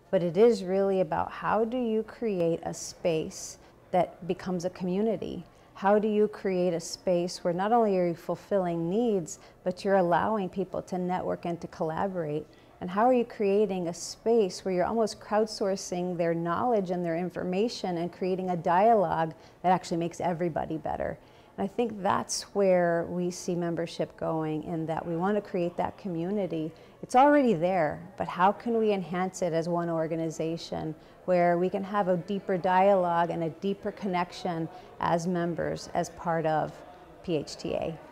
but it is really about how do you create a space that becomes a community? How do you create a space where not only are you fulfilling needs, but you're allowing people to network and to collaborate? And how are you creating a space where you're almost crowdsourcing their knowledge and their information and creating a dialogue that actually makes everybody better? And I think that's where we see membership going, in that we want to create that community. It's already there, but how can we enhance it as one organization where we can have a deeper dialogue and a deeper connection as members, as part of PHTA?